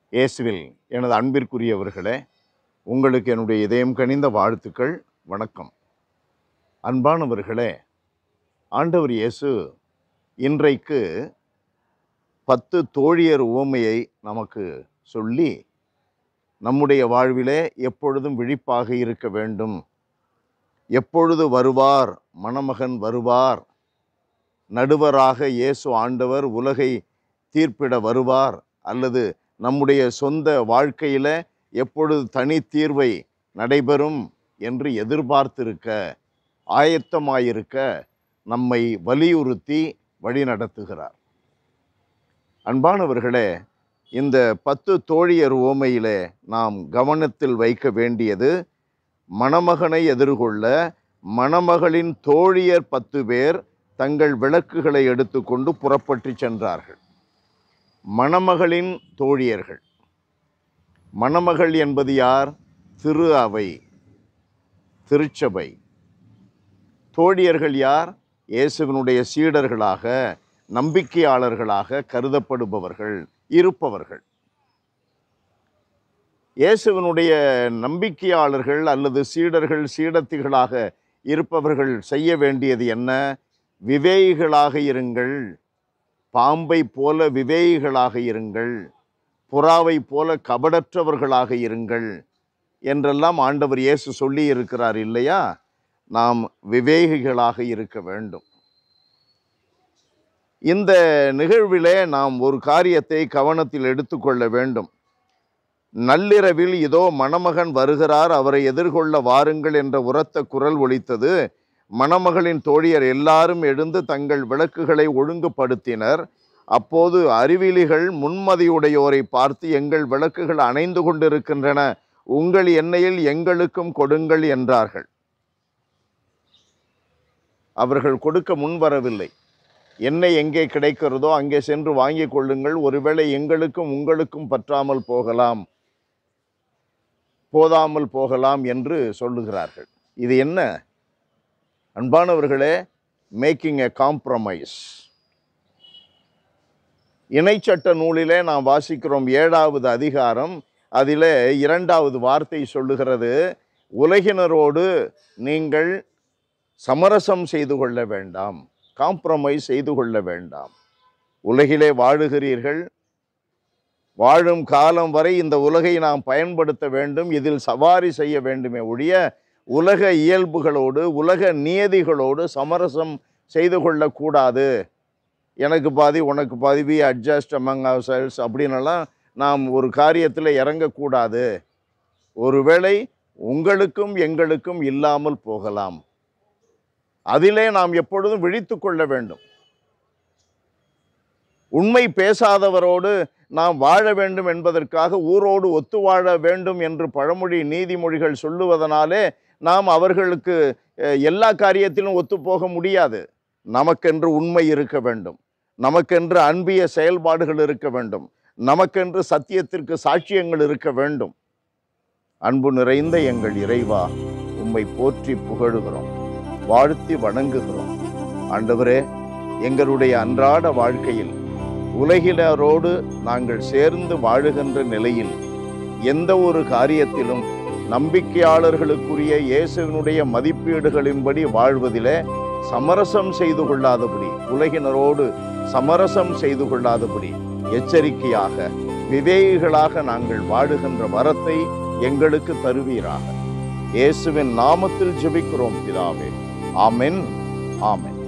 இயேசுவில் எனது அன்பிற்குரியவர்களே, உங்களுக்கு என்னுடைய இதயம் கனிந்த வாழ்த்துக்கள். வணக்கம். அன்பானவர்களே, ஆண்டவர் இயேசு இன்றைக்கு 10 தோழியர் உவமையை நமக்கு சொல்லி, நம்முடைய வாழ்விலே எப்பொழுதும் விழிப்பாக இருக்க வேண்டும், எப்பொழுது வருவார், மணமகன் வருவார், நடுவராக இயேசு ஆண்டவர் உலகை தீர்ப்பிட வருவார், அல்லது நம்முடைய சொந்த வாழ்க்கையில் எப்பொழுது தனி தீர்வை நடைபெறும் என்று எதிர்பார்த்திருக்க, ஆயத்தமாயிருக்க நம்மை வலியுறுத்தி வழிநடத்துகிறார். அன்பானவர்களே, இந்த 10 தோழியர் உவமையிலே நாம் கவனத்தில் வைக்க வேண்டியது, மணமகனை எதிர்கொள்ள மணமகளின் தோழியர் 10 பேர் தங்கள் விளக்குகளை எடுத்துக்கொண்டு புறப்பட்டு சென்றார்கள். மணமகளின் தோழியர்கள். மணமகள் என்பது யார்? திரு அவை, திருச்சபை. தோழியர்கள் யார்? இயேசுவினுடைய சீடர்களாக, நம்பிக்கையாளர்களாக கருதப்படுபவர்கள், இருப்பவர்கள். இயேசுவினுடைய நம்பிக்கையாளர்கள் அல்லது சீடர்கள், சீடத்திகளாக இருப்பவர்கள் செய்ய வேண்டியது என்ன? விவேகிகளாக இருங்கள், பாம்பை போல விவேகிகளாக இருங்கள், புறாவை போல கபடற்றவர்களாக இருங்கள் என்றெல்லாம் ஆண்டவர் இயேசு சொல்லி இருக்கிறார் இல்லையா? நாம் விவேகிகளாக இருக்க வேண்டும். இந்த நிகழ்விலே நாம் ஒரு காரியத்தை கவனத்தில் எடுத்துக்கொள்ள வேண்டும். நள்ளிரவில் இதோ மணமகன் வருகிறார், அவரை எதிர்கொள்ள வாருங்கள் என்ற உரத்த குரல் ஒலித்தது. மணமகளின் தோழியர் எல்லாரும் எழுந்து தங்கள் விளக்குகளை ஒழுங்குபடுத்தினர். அப்போது அறிவிலிகள் முன்மதியுடையோரை பார்த்து, எங்கள் விளக்குகள் அணைந்து கொண்டிருக்கின்றன, உங்கள் எண்ணெயில் எங்களுக்கும் கொடுங்கள் என்றார்கள். அவர்கள் கொடுக்க முன்வரவில்லை. எண்ணெய் எங்கே கிடைக்கிறதோ அங்கே சென்று வாங்கி கொள்ளுங்கள், ஒருவேளை எங்களுக்கும் உங்களுக்கும் பற்றாமல் போகலாம், போதாமல் போகலாம் என்று சொல்லுகிறார்கள். இது என்ன அன்பானவர்களே? Making a compromise. இணைச்சட்ட நூலிலே நாம் வாசிக்கிறோம் 7வது அதிகாரம், அதிலே 2வது வார்த்தை சொல்லுகிறது, உலகினரோடு நீங்கள் சமரசம் செய்து கொள்ள வேண்டாம், காம்ப்ரமைஸ் செய்து கொள்ள வேண்டாம். உலகிலே வாழுகிறீர்கள், வாழும் காலம் வரை இந்த உலகை நாம் பயன்படுத்த வேண்டும், இதில் சவாரி செய்ய வேண்டுமே ஒழிய உலக இயல்புகளோடு, உலக நியதிகளோடு சமரசம் செய்து கொள்ளக்கூடாது. எனக்கு பாதி உனக்கு பாதி, we adjust among ourselves அப்படின்னெல்லாம் நாம் ஒரு காரியத்தில் இறங்கக்கூடாது. ஒருவேளை உங்களுக்கும் எங்களுக்கும் இல்லாமல் போகலாம். அதிலே நாம் எப்பொழுதும் விழித்து கொள்ள வேண்டும். உண்மை பேசாதவரோடு நாம் வாழ வேண்டும் என்பதற்காக ஊரோடு ஒத்து வாழ வேண்டும் என்று பழமொழி நீதிமொழிகள் சொல்லுவதனாலே நாம் அவர்களுக்கு எல்லா காரியத்திலும் ஒத்துப்போக முடியாது. நமக்கென்று உண்மை இருக்க வேண்டும், நமக்கென்று அன்பிய செயல்பாடுகள் இருக்க வேண்டும், நமக்கென்று சத்தியத்திற்கு சாட்சியங்கள் இருக்க வேண்டும். அன்பு நிறைந்த எங்கள் இறைவா, உம்மை போற்றி புகழுகிறோம், வாழ்த்தி வணங்குகிறோம். ஆண்டவரே, எங்களுடைய அன்றாட வாழ்க்கையில் உலகினரோடு நாங்கள் சேர்ந்து வாழுகின்ற நிலையில் எந்த ஒரு காரியத்திலும் நம்பிக்கையாளர்களுக்குரிய இயேசுவினுடைய மதிப்பீடுகளின்படி வாழ்வதிலே சமரசம் செய்து கொள்ளாதபடி, உலகினரோடு சமரசம் செய்து கொள்ளாதபடி எச்சரிக்கையாக, விவேகிகளாக நாங்கள் வாழுகின்ற வரத்தை எங்களுக்கு தருவீராக. இயேசுவின் நாமத்தில் ஜெபிக்கிறோம் பிதாவே. ஆமென், ஆமென்.